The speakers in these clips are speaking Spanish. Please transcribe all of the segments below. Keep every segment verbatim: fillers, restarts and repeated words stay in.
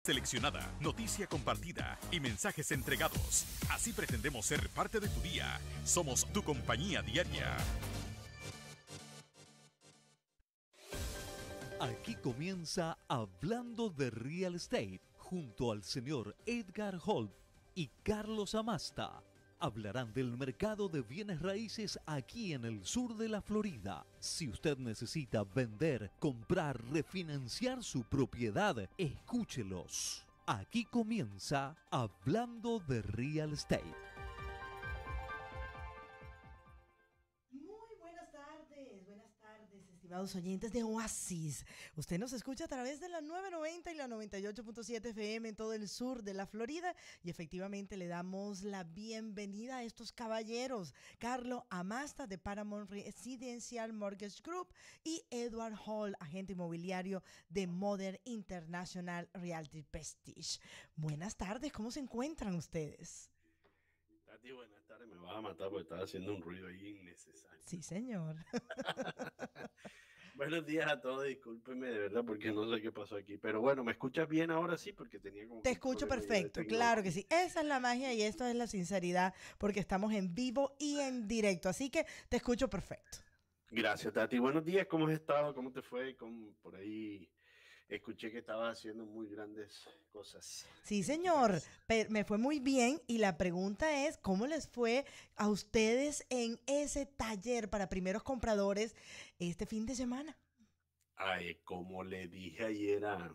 seleccionada, noticia compartida y mensajes entregados. Así pretendemos ser parte de tu día. Somos tu compañía diaria. Aquí comienza Hablando de Real Estate junto al señor Edgar Holt y Carlos Amasta. Hablarán del mercado de bienes raíces aquí en el sur de la Florida. Si usted necesita vender, comprar, refinanciar su propiedad, escúchelos. Aquí comienza Hablando de Real Estate. Muy buenas tardes, buenas tardes, estimados oyentes de Oasis. Usted nos escucha a través de la nueve noventa y la noventa y ocho punto siete F M en todo el sur de la Florida y efectivamente le damos la bienvenida a estos caballeros, Carlos Amasta de Paramount Residential Mortgage Group y Edward Hall, agente inmobiliario de Modern International Realty Prestige. Buenas tardes, ¿cómo se encuentran ustedes? Tati, buenas tardes. Me vas a matar porque estaba haciendo un ruido ahí innecesario. Sí, señor. Buenos días a todos. Discúlpenme de verdad porque no sé qué pasó aquí. Pero bueno, ¿me escuchas bien ahora sí? Porque tenía como... Te escucho perfecto, claro que sí. Esa es la magia y esto es la sinceridad porque estamos en vivo y en directo. Así que te escucho perfecto. Gracias, Tati. Buenos días. ¿Cómo has estado? ¿Cómo te fue? ¿Cómo por ahí... Escuché que estabas haciendo muy grandes cosas. Sí, señor, pero me fue muy bien y la pregunta es, ¿cómo les fue a ustedes en ese taller para primeros compradores este fin de semana? Ay, como le dije ayer a,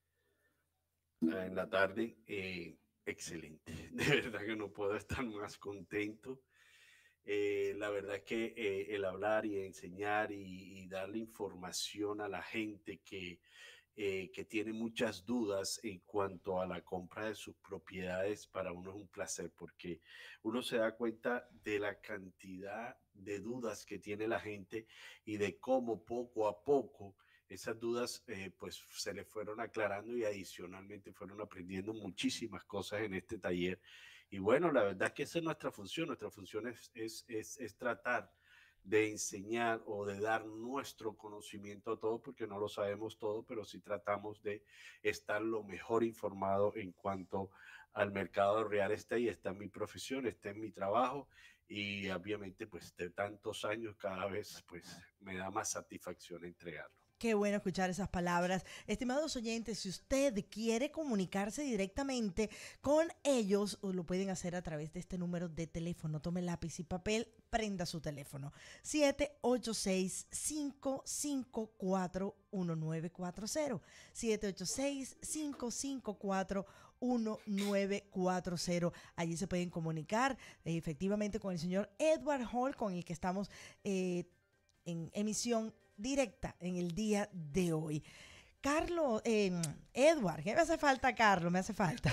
a, en la tarde, eh, excelente. De verdad que no puedo estar más contento. Eh, la verdad es que eh, el hablar y enseñar y, y darle información a la gente que Eh, que tiene muchas dudas en cuanto a la compra de sus propiedades, para uno es un placer porque uno se da cuenta de la cantidad de dudas que tiene la gente y de cómo poco a poco esas dudas eh, pues se le fueron aclarando y adicionalmente fueron aprendiendo muchísimas cosas en este taller. Y bueno, la verdad es que esa es nuestra función. Nuestra función es, es, es, es tratar de enseñar o de dar nuestro conocimiento a todo, porque no lo sabemos todo, pero sí tratamos de estar lo mejor informado en cuanto al mercado real estate. Y está en mi profesión, está en mi trabajo y obviamente pues de tantos años cada vez pues me da más satisfacción entregarlo. Qué bueno escuchar esas palabras. Estimados oyentes, si usted quiere comunicarse directamente con ellos, lo pueden hacer a través de este número de teléfono. Tome lápiz y papel, prenda su teléfono. siete ocho seis, cinco cinco cuatro, uno nueve cuatro cero. siete ocho seis, cinco cinco cuatro, uno nueve cuatro cero. Allí se pueden comunicar eh, efectivamente con el señor Edward Hall, con el que estamos eh, en emisión directa en el día de hoy. Carlos, eh, Edward, ¿qué me hace falta, Carlos? Me hace falta.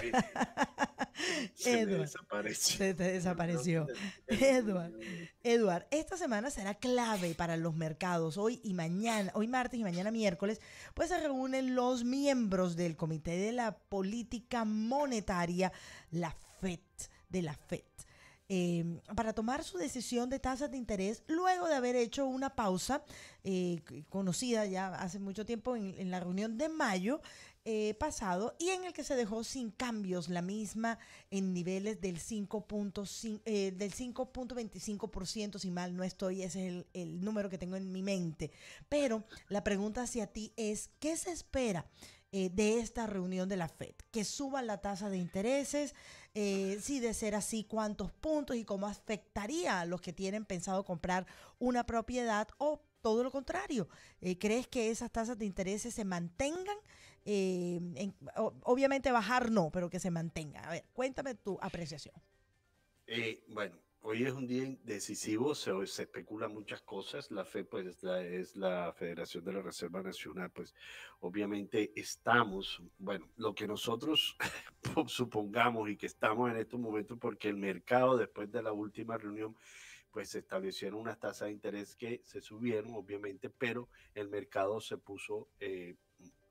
Se Edward, me desapareció. Se te desapareció. Edward, Edward, esta semana será clave para los mercados. Hoy y mañana, hoy martes y mañana miércoles, pues se reúnen los miembros del Comité de la Política Monetaria, la F E D, de la F E D. Eh, para tomar su decisión de tasas de interés luego de haber hecho una pausa eh, conocida ya hace mucho tiempo en, en la reunión de mayo eh, pasado y en el que se dejó sin cambios la misma en niveles del cinco punto veinticinco por ciento, si mal no estoy, ese es el, el número que tengo en mi mente. Pero la pregunta hacia ti es, ¿qué se espera Eh, de esta reunión de la F E D? Que suba la tasa de intereses, eh, si de ser así, cuántos puntos y cómo afectaría a los que tienen pensado comprar una propiedad, o todo lo contrario. Eh, ¿Crees que esas tasas de intereses se mantengan? Eh, en, o, obviamente bajar no, pero que se mantengan. A ver, cuéntame tu apreciación. Eh, bueno, hoy es un día decisivo, se, se especula muchas cosas. La F E D pues es la, es la Federación de la Reserva Nacional, pues obviamente estamos, bueno, lo que nosotros supongamos y que estamos en estos momentos, porque el mercado después de la última reunión pues se establecieron unas tasas de interés que se subieron obviamente, pero el mercado se puso eh,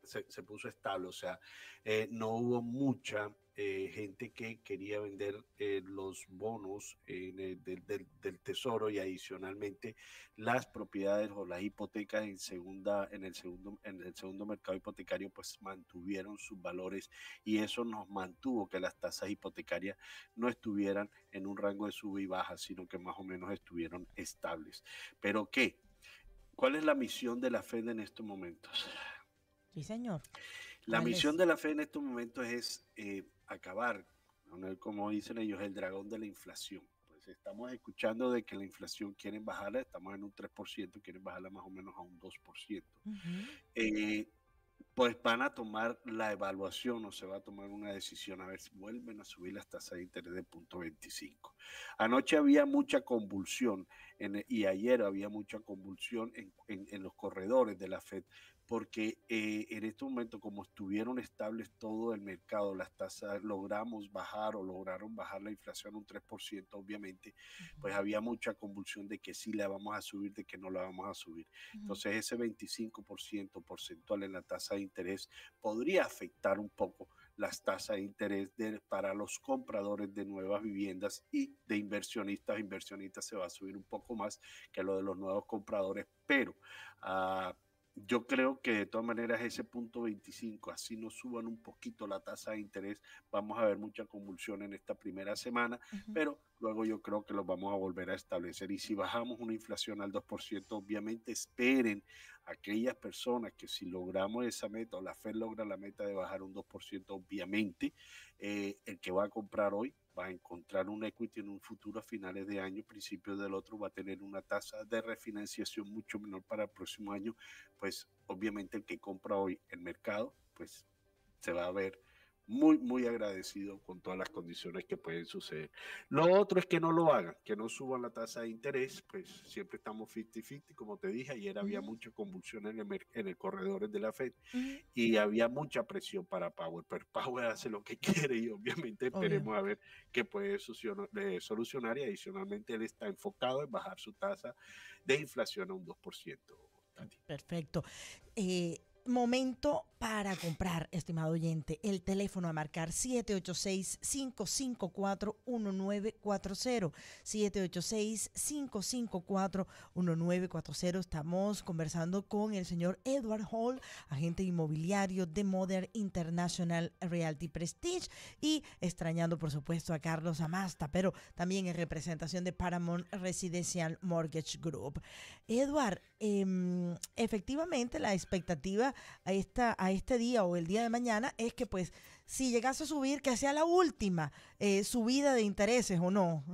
se, se puso estable, o sea, eh, no hubo mucha eh, gente que quería vender eh, los bonos eh, del, del, del tesoro, y adicionalmente las propiedades o las hipotecas en segunda en el segundo en el segundo mercado hipotecario pues mantuvieron sus valores, y eso nos mantuvo que las tasas hipotecarias no estuvieran en un rango de sub y baja, sino que más o menos estuvieron estables. Pero ¿qué? ¿Cuál es la misión de la Fed en estos momentos? Sí, señor. La misión es? de la Fed en estos momentos es eh, acabar, como dicen ellos, el dragón de la inflación. Pues estamos escuchando de que la inflación quieren bajarla, estamos en un tres por ciento, quieren bajarla más o menos a un dos por ciento. Uh-huh. Eh, pues van a tomar la evaluación o se va a tomar una decisión a ver si vuelven a subir las tasas de interés de punto veinticinco. Anoche había mucha convulsión en, y ayer había mucha convulsión en, en, en los corredores de la Fed, porque eh, en este momento, como estuvieron estables todo el mercado, las tasas logramos bajar o lograron bajar la inflación un tres por ciento, obviamente, uh-huh. pues había mucha convulsión de que sí la vamos a subir, de que no la vamos a subir. Uh-huh. Entonces ese veinticinco por ciento porcentual en la tasa de interés podría afectar un poco las tasas de interés de, para los compradores de nuevas viviendas, y de inversionistas, inversionistas se va a subir un poco más que lo de los nuevos compradores, pero uh, yo creo que de todas maneras ese punto veinticinco, así nos suban un poquito la tasa de interés, vamos a ver mucha convulsión en esta primera semana, uh-huh. pero luego yo creo que los vamos a volver a establecer. Y si bajamos una inflación al dos por ciento, obviamente esperen aquellas personas que si logramos esa meta, o la Fed logra la meta de bajar un dos por ciento, obviamente eh, el que va a comprar hoy va a encontrar un equity en un futuro a finales de año, principios del otro, va a tener una tasa de refinanciación mucho menor para el próximo año. Pues obviamente el que compra hoy el mercado, pues se va a ver muy, muy agradecido con todas las condiciones que pueden suceder. Lo otro es que no lo hagan, que no suban la tasa de interés, pues siempre estamos cincuenta cincuenta, como te dije, ayer había uh-huh. mucha convulsión en el, en el corredor de la Fed, uh-huh. y había mucha presión para Powell, pero Powell hace lo que quiere, y obviamente esperemos Obvio. a ver qué puede solucionar, y adicionalmente él está enfocado en bajar su tasa de inflación a un dos por ciento. Perfecto. Eh, momento para comprar, estimado oyente. El teléfono a marcar siete ocho seis, cinco cinco cuatro, uno nueve cuatro cero. siete ocho seis, cinco cinco cuatro, uno nueve cuatro cero. Estamos conversando con el señor Edward Hall, agente inmobiliario de Modern International Realty Prestige, y extrañando por supuesto a Carlos Amasta, pero también en representación de Paramount Residential Mortgage Group. Edward, eh, efectivamente la expectativa a esta a este día o el día de mañana es que pues si llegase a subir, que sea la última eh, subida de intereses, ¿o no?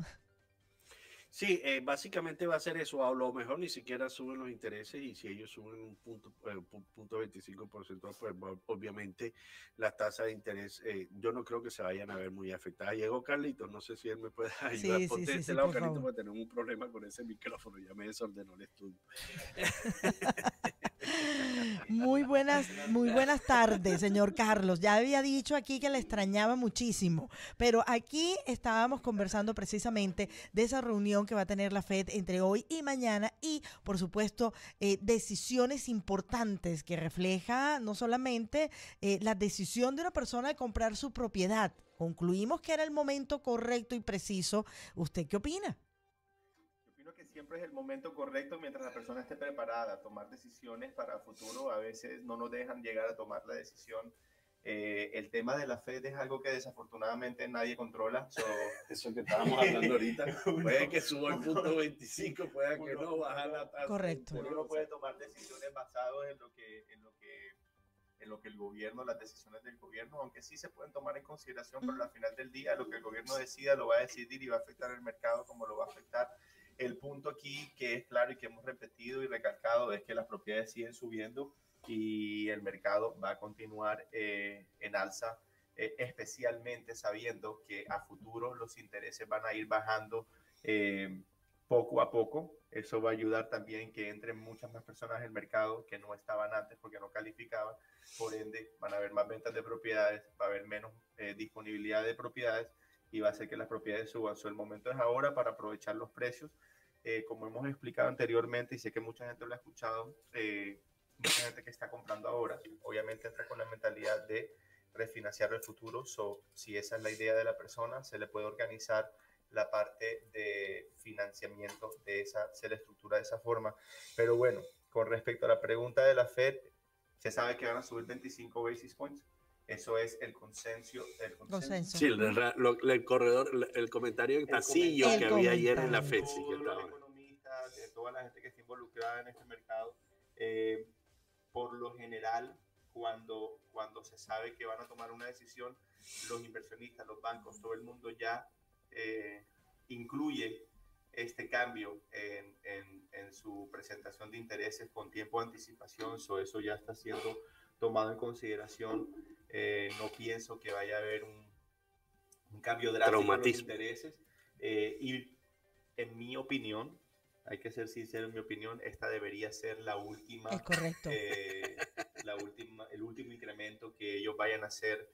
Sí, eh, básicamente va a ser eso. A lo mejor ni siquiera suben los intereses, y si ellos suben un punto, eh, punto veinticinco por ciento, pues obviamente las tasas de interés, eh, yo no creo que se vayan a ver muy afectadas. Llegó Carlitos, no sé si él me puede ayudar. Sí, Ponte sí, de sí, este sí, lado, Carlitos, porque tenemos un problema con ese micrófono, ya me desordenó el estudio. Muy buenas, muy buenas tardes, señor Carlos. Ya había dicho aquí que le extrañaba muchísimo, pero aquí estábamos conversando precisamente de esa reunión que va a tener la Fed entre hoy y mañana, y por supuesto eh, decisiones importantes que refleja no solamente eh, la decisión de una persona de comprar su propiedad. Concluimos que era el momento correcto y preciso. ¿Usted qué opina? Que siempre es el momento correcto mientras la persona esté preparada a tomar decisiones para el futuro. A veces no nos dejan llegar a tomar la decisión. Eh, el tema de la Fed es algo que desafortunadamente nadie controla. So, eso que estábamos hablando ahorita, puede que suba el punto veinticinco, puede que no, bajar la tasa. Correcto. Uno no puede tomar decisiones basadas en lo que, en lo que, en lo que el gobierno, las decisiones del gobierno, aunque sí se pueden tomar en consideración, pero al final del día lo que el gobierno decida lo va a decidir y va a afectar el mercado como lo va a afectar. El punto aquí que es claro y que hemos repetido y recalcado es que las propiedades siguen subiendo y el mercado va a continuar eh, en alza, eh, especialmente sabiendo que a futuro los intereses van a ir bajando eh, poco a poco. Eso va a ayudar también que entren muchas más personas en el mercado que no estaban antes porque no calificaban. Por ende, van a haber más ventas de propiedades, va a haber menos eh, disponibilidad de propiedades, y va a hacer que las propiedades suban. So, el momento es ahora para aprovechar los precios. Eh, como hemos explicado anteriormente, y sé que mucha gente lo ha escuchado, eh, mucha gente que está comprando ahora, obviamente entra con la mentalidad de refinanciar el futuro. So, si esa es la idea de la persona, se le puede organizar la parte de financiamiento de esa, se le estructura de esa forma. Pero bueno, con respecto a la pregunta de la Fed, se sabe que van a subir veinticinco basis points. Eso es el consenso. El Consenso. Sí, el, lo- el corredor, el, el comentario en pasillo El que había ayer en la comentario. F E D, sí, que Todos los estaba. economistas, de toda la gente que está involucrada en este mercado, eh, por lo general, cuando, cuando se sabe que van a tomar una decisión, los inversionistas, los bancos, todo el mundo ya eh, incluye este cambio en, en, en su presentación de intereses con tiempo de anticipación. So, eso ya está siendo tomado en consideración. Eh, no pienso que vaya a haber un, un cambio drástico en los intereses. Eh, y en mi opinión, hay que ser sincero, en mi opinión, esta debería ser la última. Es correcto. Eh, la última, el último incremento que ellos vayan a hacer.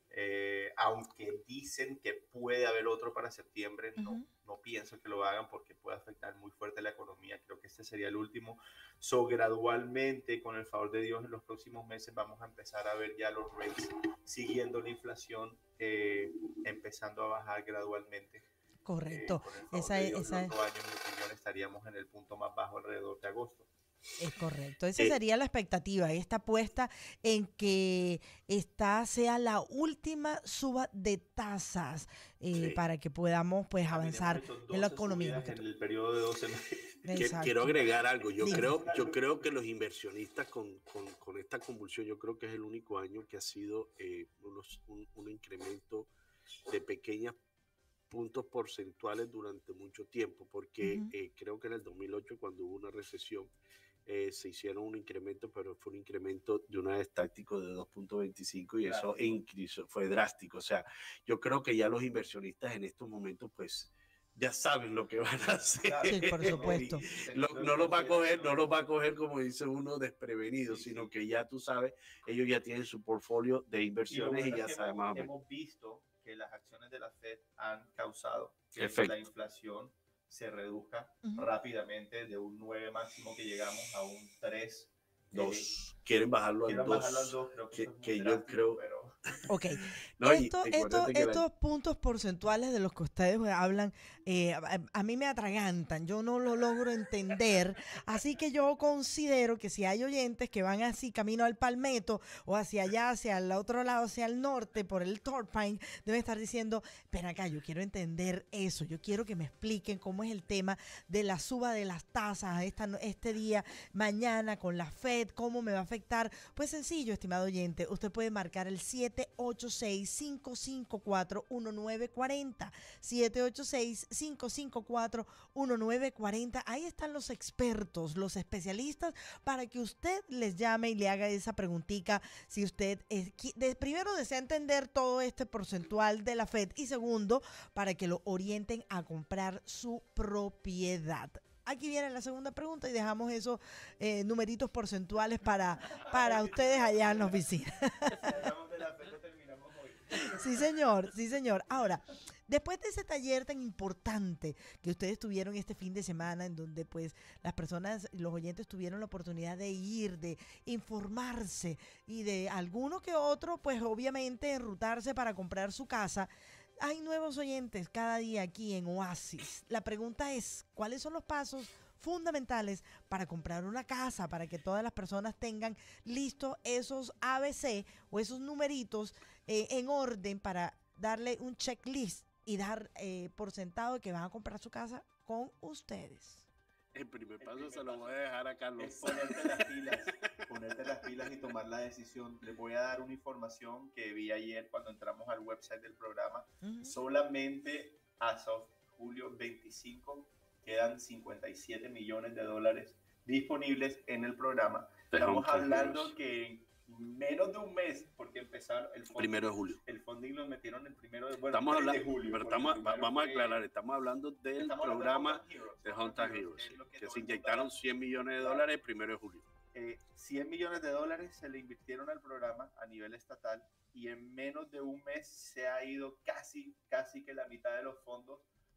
Eh, aunque dicen que puede haber otro para septiembre, no, uh-huh. no pienso que lo hagan porque puede afectar muy fuerte la economía. Creo que este sería el último. So, gradualmente, con el favor de Dios, en los próximos meses vamos a empezar a ver ya los rates siguiendo la inflación, eh, empezando a bajar gradualmente. Correcto. Eh, esa es, Dios, esa los dos años, en mi opinión, estaríamos en el punto más bajo alrededor de agosto. Es correcto, esa Eh, sería la expectativa, esta apuesta en que esta sea la última suba de tasas eh, Sí. para que podamos pues avanzar en la economía. En el periodo de doce meses. Quiero agregar algo, yo Dime. creo, yo creo que los inversionistas con, con, con esta convulsión, yo creo que es el único año que ha sido eh, unos, un, un incremento de pequeñas puntos porcentuales durante mucho tiempo, porque uh-huh. eh, creo que en el dos mil ocho, cuando hubo una recesión, Eh, se hicieron un incremento, pero fue un incremento de una vez táctico de dos punto veinticinco y eso incluso fue drástico. O sea, yo creo que ya los inversionistas en estos momentos pues ya saben lo que van a hacer. Sí, por supuesto. Lo, no los va a coger, no los va a coger como dice uno desprevenido, sí, sino sí. que ya tú sabes, ellos ya tienen su portfolio de inversiones y, y ya saben más o menos. Hemos visto que las acciones de la Fed han causado que Efecto. la inflación se reduzca uh-huh. rápidamente de un nueve máximo que llegamos a un tres. dos. Eh, quieren bajarlo al dos. Creo que, que, es que drástico, yo creo. Pero... Ok. no, Esto, y, esto, que estos la... puntos porcentuales de los que ustedes hablan, eh, a, a mí me atragantan. Yo no lo logro entender. Así que yo considero que si hay oyentes que van así camino al Palmetto o hacia allá, hacia el otro lado, hacia el norte, por el Torpine, deben estar diciendo, ven acá, yo quiero entender eso. Yo quiero que me expliquen cómo es el tema de la suba de las tasas esta, este día, mañana con la Fed, cómo me va a afectar. Pues sencillo, estimado oyente, usted puede marcar el siete ocho seis, cinco cinco cuatro, uno nueve cuatro cero, siete ocho seis, cinco cinco cuatro, uno nueve cuatro cero. Ahí están los expertos, los especialistas, para que usted les llame y le haga esa preguntita. Si usted, es, de, primero, desea entender todo este porcentual de la Fed y segundo, para que lo orienten a comprar su propiedad. Aquí viene la segunda pregunta y dejamos esos eh, numeritos porcentuales para, para ustedes allá en la oficina. Sí, señor, sí, señor. Ahora, después de ese taller tan importante que ustedes tuvieron este fin de semana, en donde pues las personas, los oyentes tuvieron la oportunidad de ir, de informarse y de alguno que otro, pues obviamente enrutarse para comprar su casa, hay nuevos oyentes cada día aquí en Oasis. La pregunta es, ¿cuáles son los pasos fundamentales para comprar una casa, para que todas las personas tengan listos esos A B C o esos numeritos eh, en orden para darle un checklist y dar eh, por sentado que van a comprar su casa con ustedes? El primer paso el primer se lo voy a dejar a Carlos. Es ponerte las pilas, ponerte las pilas y tomar la decisión. Les voy a dar una información que vi ayer cuando entramos al website del programa. Uh-huh. Solamente hasta julio veinticinco quedan cincuenta y siete millones de dólares disponibles en el programa. Estamos hablando que en menos de un mes, porque empezaron el funding, primero de julio. El funding lo metieron el primero de, bueno, estamos hablando, de julio. Pero estamos, vamos a aclarar, estamos hablando del estamos programa de Hunter Heroes, sí, que, que se inyectaron cien millones de dólares el primero de julio. Eh, cien millones de dólares se le invirtieron al programa a nivel estatal y en menos de un mes se ha ido casi, casi que la mitad de los fondos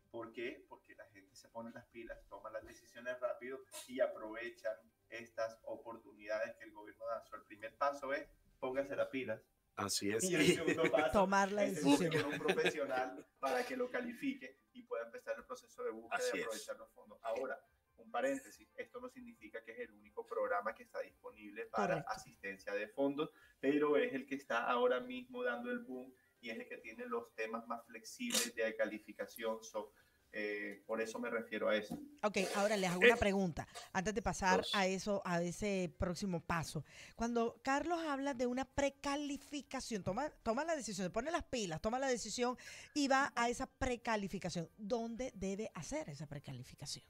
¿Por qué? Porque la gente se pone las pilas, toma las decisiones rápido y aprovechan estas oportunidades que el gobierno da. So, el primer paso es póngase las pilas. Así es. Y el segundo paso Tomar la es decisión. buscar un profesional para que lo califique y pueda empezar el proceso de búsqueda Así y es. aprovechar los fondos. Ahora, un paréntesis, esto no significa que es el único programa que está disponible para Correcto. asistencia de fondos, pero es el que está ahora mismo dando el boom y es el que tiene los temas más flexibles de calificación. So, eh, por eso me refiero a eso. Ok, ahora les hago Eh, una pregunta antes de pasar dos. a eso, a ese próximo paso. Cuando Carlos habla de una precalificación, toma, toma la decisión, se pone las pilas, toma la decisión y va a esa precalificación. ¿Dónde debe hacer esa precalificación?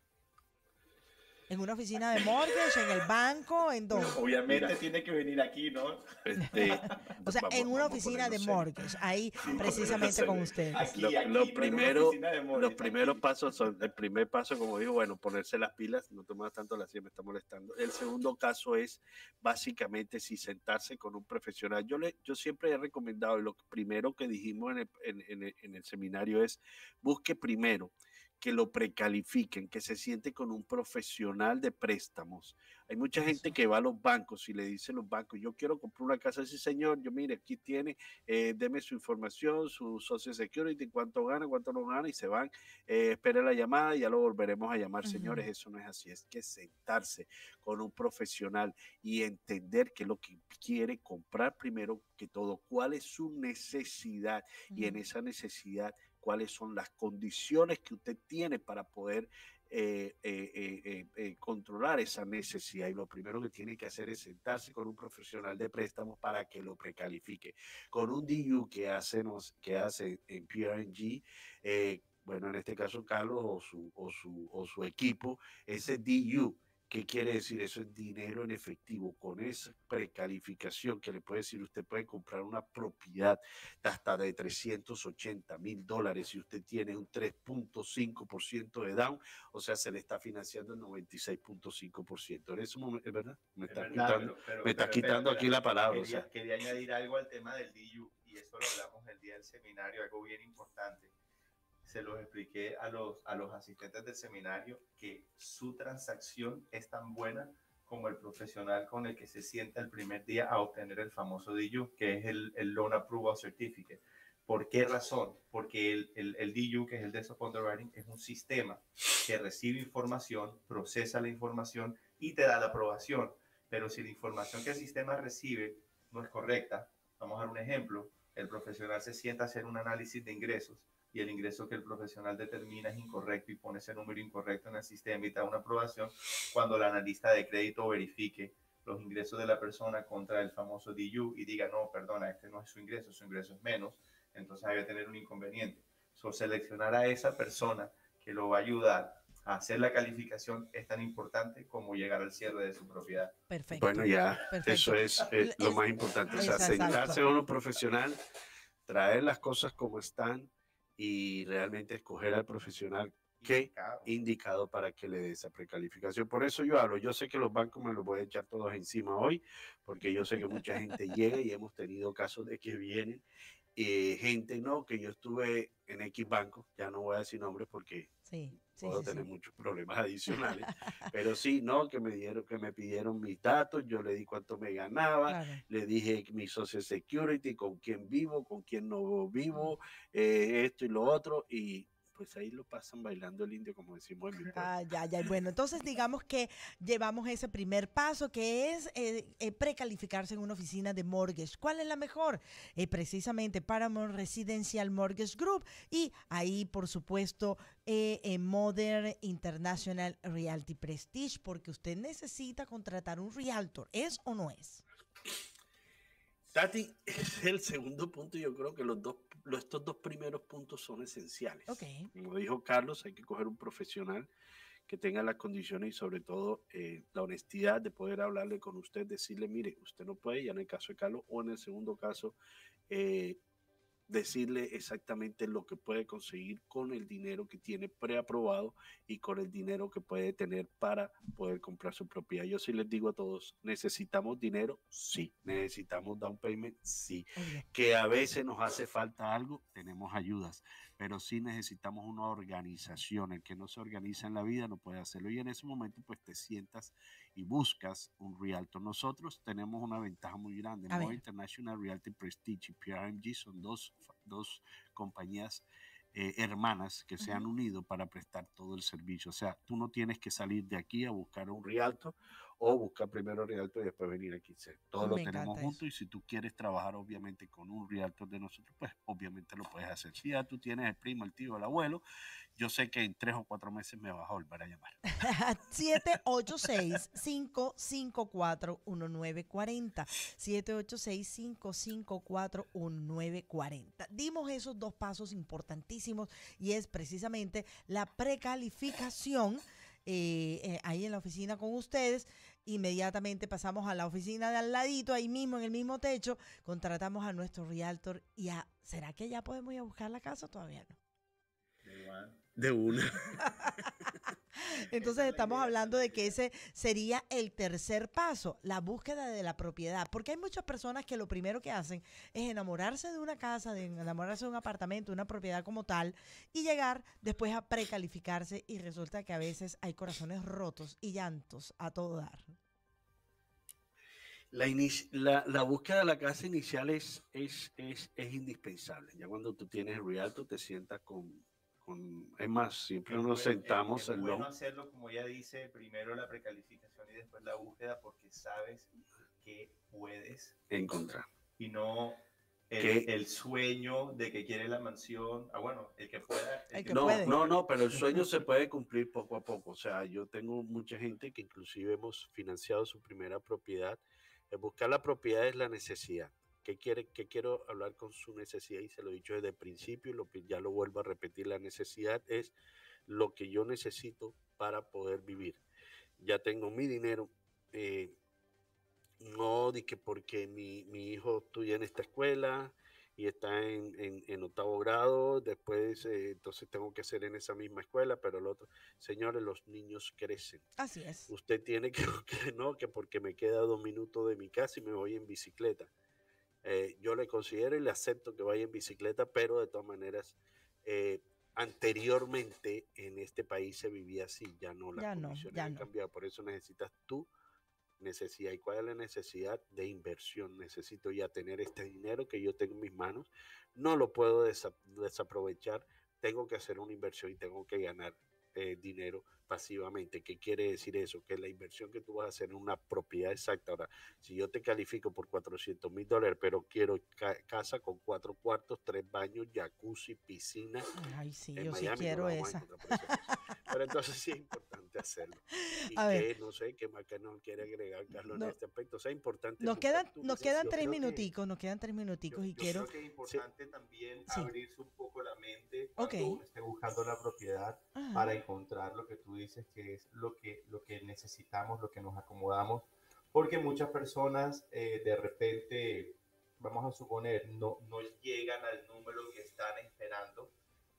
¿En una oficina de mortgage, en el banco, en dónde? Obviamente Mira. tiene que venir aquí, ¿no? Este, O sea, vamos- en una vamos a oficina de ponernos serios. mortgage, ahí Sí, precisamente serio. con ustedes. Aquí, Lo, aquí, lo no en una primero, oficina de mortgage, los primeros aquí. pasos son, el primer paso, como digo, bueno, ponerse las pilas, no tomar tanto la silla, me está molestando. El segundo caso es básicamente si sentarse con un profesional. Yo, le, yo siempre he recomendado, y lo primero que dijimos en el, en, en el, en el seminario es, busque primero que lo precalifiquen, que se siente con un profesional de préstamos. Hay mucha Eso. gente que va a los bancos y le dice a los bancos, yo quiero comprar una casa. Sí, señor, yo mire, aquí tiene, eh, deme su información, su Social Security, cuánto gana, cuánto no gana, y se van, eh, espere la llamada y ya lo volveremos a llamar. Ujú. Señores, eso no es así, es que sentarse con un profesional y entender qué es lo que quiere comprar primero que todo, cuál es su necesidad, y en Ujú. esa necesidad cuáles son las condiciones que usted tiene para poder eh, eh, eh, eh, eh, controlar esa necesidad. Y lo primero que tiene que hacer es sentarse con un profesional de préstamos para que lo precalifique. Con un D U que hace, que hace en P R G, eh, bueno, en este caso Carlos o su, o su, o su equipo, ese D U, ¿qué quiere decir? Eso es dinero en efectivo. Con esa precalificación que le puede decir, usted puede comprar una propiedad hasta de trescientos ochenta mil dólares si usted tiene un tres punto cinco por ciento de down, o sea, se le está financiando el noventa y seis punto cinco por ciento. En ese momento, ¿es verdad? Me está Es verdad, quitando, pero- pero- me está pero quitando espera, aquí espera. la palabra. Quería, O sea, quería añadir algo al tema del D U y eso lo hablamos el día del seminario, algo bien importante. Se los expliqué a los, a los asistentes del seminario que su transacción es tan buena como el profesional con el que se sienta el primer día a obtener el famoso D U, que es el, el Loan Approval Certificate. ¿Por qué razón? Porque el, el, el D U, que es el Desk of Underwriting, es un sistema que recibe información, procesa la información y te da la aprobación. Pero si la información que el sistema recibe no es correcta, vamos a dar un ejemplo, el profesional se sienta a hacer un análisis de ingresos y el ingreso que el profesional determina es incorrecto y pone ese número incorrecto en el sistema y te da una aprobación, cuando el analista de crédito verifique los ingresos de la persona contra el famoso D U y diga, no, perdona, este no es su ingreso, su ingreso es menos, entonces hay que tener un inconveniente. So, seleccionar a esa persona que lo va a ayudar a hacer la calificación es tan importante como llegar al cierre de su propiedad. Perfecto. bueno, ya, Perfecto. eso es eh, lo Es- más importante. O sea, es exacto. sentarse con un profesional, traer las cosas como están y realmente escoger al profesional que Indicado. indicado para que le dé esa precalificación. Por eso yo hablo, yo sé que los bancos me los voy a echar todos encima hoy, porque yo sé que mucha gente llega y hemos tenido casos de que vienen eh, gente, no, que yo estuve en X banco, ya no voy a decir nombres porque Sí, sí, puedo sí, tener sí. muchos problemas adicionales, pero sí, no, que me dieron, que me pidieron mis datos, yo le di cuánto me ganaba, Claro. le dije mi Social Security, con quién vivo, con quién no vivo, eh, esto y lo otro, y pues ahí lo pasan bailando el indio, como decimos en mi pueblo. Ah, ya, ya. Bueno, entonces digamos que llevamos ese primer paso que es eh, eh, precalificarse en una oficina de mortgage. ¿Cuál es la mejor? Eh, precisamente Paramount Residential Mortgage Group y ahí, por supuesto, eh, eh, Modern International Realty Prestige, porque usted necesita contratar un realtor. ¿Es o no es? Tati, es el segundo punto. Yo creo que los dos, los, estos dos primeros puntos son esenciales. Ok. Como dijo Carlos, hay que coger un profesional que tenga las condiciones y sobre todo eh, la honestidad de poder hablarle con usted, decirle, mire, usted no puede, ya en el caso de Carlos, o en el segundo caso, eh, decirle exactamente lo que puede conseguir con el dinero que tiene preaprobado y con el dinero que puede tener para poder comprar su propiedad. Yo sí les digo a todos, ¿necesitamos dinero? Sí. ¿Necesitamos down payment? Sí. Obvio. Que a veces nos hace falta algo, tenemos ayudas, pero sí necesitamos una organización. El que no se organiza en la vida no puede hacerlo, y en ese momento pues te sientas y buscas un realtor. Nosotros tenemos una ventaja muy grande. Moa International Realty Prestige y P R M G son dos, dos compañías eh, hermanas que se uh-huh. han unido para prestar todo el servicio. O sea, tú no tienes que salir de aquí a buscar un realtor o buscar primero realtor y después venir aquí. Todo Me lo tenemos juntos, y si tú quieres trabajar obviamente con un realtor de nosotros, pues obviamente lo puedes hacer. Si ya tú tienes el primo, el tío, el abuelo, yo sé que en tres o cuatro meses me vas a volver a llamar. siete ocho seis, cinco cinco cuatro, uno nueve cuatro cero. siete ocho seis, cinco cinco cuatro, uno nueve cuatro cero. Dimos esos dos pasos importantísimos, y es precisamente la precalificación. Eh, eh, ahí en la oficina con ustedes, inmediatamente pasamos a la oficina de al ladito, ahí mismo en el mismo techo, contratamos a nuestro realtor y a, ¿será que ya podemos ir a buscar la casa? Todavía no. De una. Entonces estamos hablando de que ese sería el tercer paso, la búsqueda de la propiedad, porque hay muchas personas que lo primero que hacen es enamorarse de una casa, de enamorarse de un apartamento, de una propiedad como tal, y llegar después a precalificarse, y resulta que a veces hay corazones rotos y llantos a todo dar. La, la, la búsqueda de la casa inicial es, es, es, es indispensable. Ya cuando tú tienes el realtor te sientas con... Es más, siempre nos bueno, sentamos. Es, es bueno hacerlo, como ella dice, primero la precalificación y después la búsqueda, porque sabes que puedes encontrar. Y no el, el sueño de que quiere la mansión. Ah, bueno, el que pueda. El el que que no, puede. no, no, pero el sueño se puede cumplir poco a poco. O sea, yo tengo mucha gente que inclusive hemos financiado su primera propiedad. El buscar la propiedad es la necesidad. ¿Qué, quiere, ¿Qué quiero hablar con su necesidad? Y se lo he dicho desde el principio, y lo, ya lo vuelvo a repetir, la necesidad es lo que yo necesito para poder vivir. Ya tengo mi dinero, eh, no di que porque mi, mi hijo estudia en esta escuela y está en, en, en octavo grado, después eh, entonces tengo que hacer en esa misma escuela, pero el otro, señores, los niños crecen. Así es. Usted tiene que, que no, que porque me queda dos minutos de mi casa y me voy en bicicleta. Eh, yo le considero y le acepto que vaya en bicicleta, pero de todas maneras, eh, anteriormente en este país se vivía así, ya no, las ya condiciones no, ya han no. cambiado, por eso necesitas tu necesidad. ¿Y cuál es la necesidad? De inversión. Necesito ya tener este dinero que yo tengo en mis manos, no lo puedo desa desaprovechar, tengo que hacer una inversión y tengo que ganar eh, dinero pasivamente. ¿Qué quiere decir eso? Que la inversión que tú vas a hacer en una propiedad exacta. Ahora, si yo te califico por cuatrocientos mil dólares, pero quiero ca casa con cuatro cuartos, tres baños, jacuzzi, piscina. Ay, sí, en yo Miami sí quiero no esa. Pero entonces sí es importante hacerlo. Y A que ver. no sé qué más que nos quiere agregar Carlos No. en este aspecto. O sea, importante. Nos quedan, nos quedan Yo tres creo que- minuticos, nos quedan tres minuticos Yo, y yo quiero... creo que es importante también Sí. abrirse un poco la mente cuando Ok. uno esté buscando la propiedad Ajá. para encontrar lo que tú dices que es lo que, lo que necesitamos, lo que nos acomodamos, porque muchas personas eh, de repente, vamos a suponer, no, no llegan al número que están esperando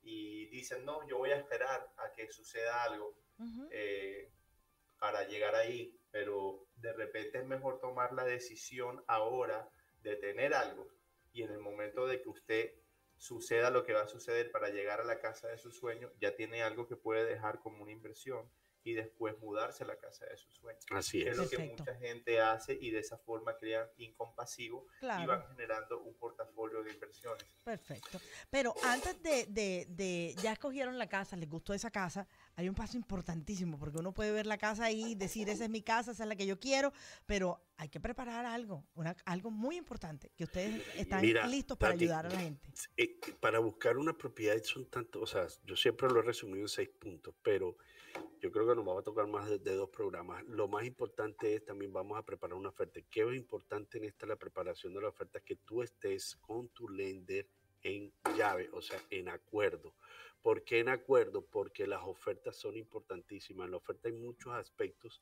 y dicen, no, yo voy a esperar a que suceda algo Ujú. eh, para llegar ahí, pero de repente es mejor tomar la decisión ahora de tener algo, y en el momento de que usted suceda lo que va a suceder para llegar a la casa de su sueño, ya tiene algo que puede dejar como una inversión y después mudarse a la casa de sus sueños. Así Es es. lo que Perfecto. mucha gente hace, y de esa forma crean income pasivo y Claro. van generando un portafolio de inversiones. Perfecto. Pero antes de, de, de, ya escogieron la casa, les gustó esa casa, hay un paso importantísimo, porque uno puede ver la casa ahí, decir, esa es mi casa, esa es la que yo quiero, pero hay que preparar algo, una, algo muy importante, que ustedes están Mira, listos para Tati, ayudar a la gente. eh, para buscar una propiedad son tantos, o sea, yo siempre lo he resumido en seis puntos, pero yo creo que nos va a tocar más de, de dos programas. Lo más importante es también vamos a preparar una oferta. ¿Qué es importante en esta la preparación de la oferta? Que tú estés con tu lender en llave, o sea, en acuerdo. ¿Por qué en acuerdo? Porque las ofertas son importantísimas. En la oferta hay muchos aspectos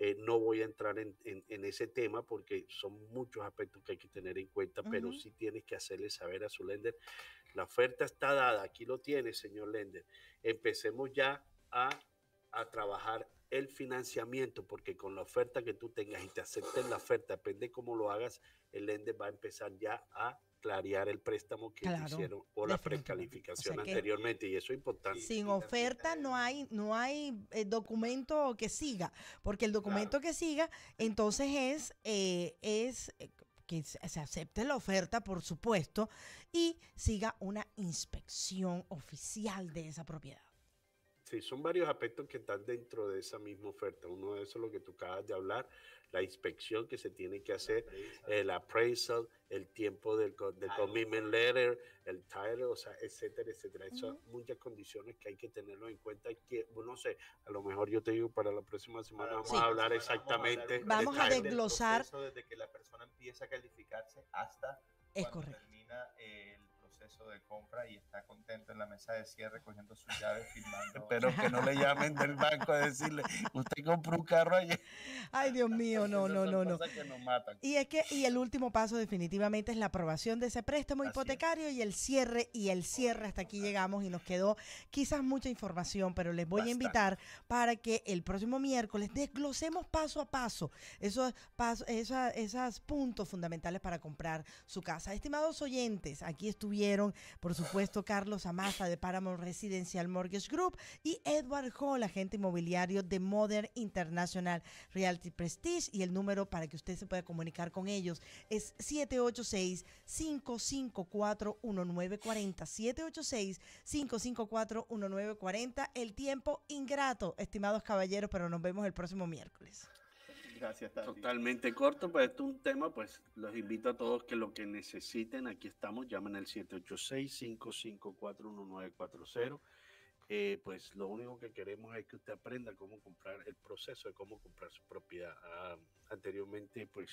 Eh, no voy a entrar en, en, en ese tema porque son muchos aspectos que hay que tener en cuenta, uh-huh. pero sí tienes que hacerle saber a su lender, la oferta está dada, aquí lo tiene, señor lender. Empecemos ya a, a trabajar el financiamiento, porque con la oferta que tú tengas y te acepten la oferta, depende de cómo lo hagas, el lender va a empezar ya a clarear el préstamo que claro, te hicieron o la precalificación o sea anteriormente, y eso es importante. Sin oferta no hay no hay eh, documento que siga, porque el documento claro. que siga entonces es eh, es eh, que se acepte la oferta, por supuesto, y siga una inspección oficial de esa propiedad. Sí, son varios aspectos que están dentro de esa misma oferta. Uno de esos es lo que tú acabas de hablar, la inspección que se tiene que hacer, el appraisal, el tiempo del, del commitment letter, el title, o sea, etcétera, etcétera. Esas son uh-huh. muchas condiciones que hay que tenerlo en cuenta. Que, no sé, a lo mejor yo te digo para la próxima semana vamos sí. a hablar exactamente. Vamos a, de desglosar. Desde que la persona empieza a calificarse hasta es cuando correcto. termina el proceso de compra y está contento en la mesa de cierre cogiendo sus llaves, firmando. Pero que no le llamen del banco a decirle, usted compró un carro ayer. Ay, Dios mío, no, no, no, no. Que nos matan. Y es que, y el último paso definitivamente es la aprobación de ese préstamo Así hipotecario es. y el cierre, y el cierre, hasta aquí llegamos y nos quedó quizás mucha información, pero les voy Bastante. a invitar para que el próximo miércoles desglosemos paso a paso esos, paso, esa, esos puntos fundamentales para comprar su casa. Estimados oyentes, aquí estuvieron por supuesto, Carlos Amasta de Paramount Residential Mortgage Group y Edward Hall, agente inmobiliario de Modern International Realty Prestige. Y el número para que usted se pueda comunicar con ellos es siete ocho seis, cinco cinco cuatro, uno nueve cuatro cero. siete ocho seis, cinco cinco cuatro, uno nueve cuatro cero. El tiempo ingrato, estimados caballeros, pero nos vemos el próximo miércoles. Gracias, Tati. Totalmente corto, pues esto es un tema, pues los invito a todos que lo que necesiten, aquí estamos, llamen al siete ocho seis, cinco cinco cuatro, uno nueve cuatro cero. Eh, pues lo único que queremos es que usted aprenda cómo comprar, el proceso de cómo comprar su propiedad. Ah, anteriormente, pues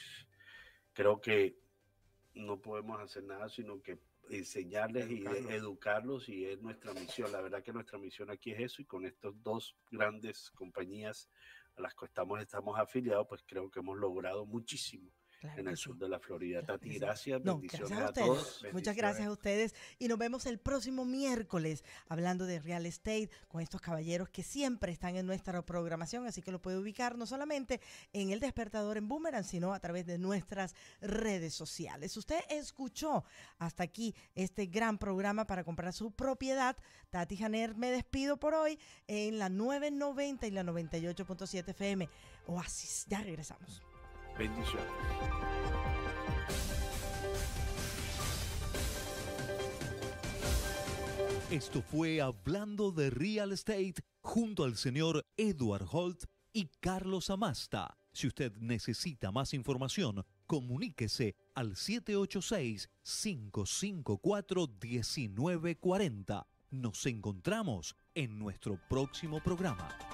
creo que no podemos hacer nada, sino que enseñarles Educarlos. y educarlos, y es nuestra misión. La verdad que nuestra misión aquí es eso, y con estas dos grandes compañías a las que estamos, estamos afiliados, pues creo que hemos logrado muchísimo claro en el sur sí. de la Florida. Claro Tati, gracias, no, bendiciones gracias a, a todos. Bendiciones. Muchas gracias a ustedes y nos vemos el próximo miércoles hablando de real estate con estos caballeros que siempre están en nuestra programación, así que lo puede ubicar no solamente en El Despertador en Boomerang, sino a través de nuestras redes sociales. Usted escuchó hasta aquí este gran programa para comprar su propiedad. Tati Janer, me despido por hoy en la nueve noventa y la noventa y ocho punto siete F M. Oasis, ya regresamos. Bendiciones. Esto fue Hablando de Real Estate junto al señor Edward Holt y Carlos Amasta. Si usted necesita más información, comuníquese al siete ocho seis, cinco cinco cuatro, uno nueve cuatro cero. Nos encontramos en nuestro próximo programa.